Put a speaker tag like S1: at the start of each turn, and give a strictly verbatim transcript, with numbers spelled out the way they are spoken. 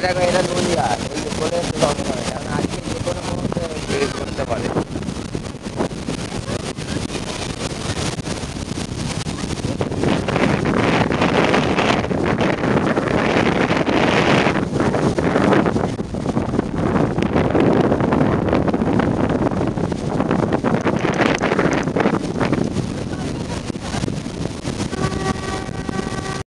S1: দেখো এটা নদীয়া এই বলে তো ধর্ম করে কারণ আজকে যে কোনো মুহূর্তে করতে পারে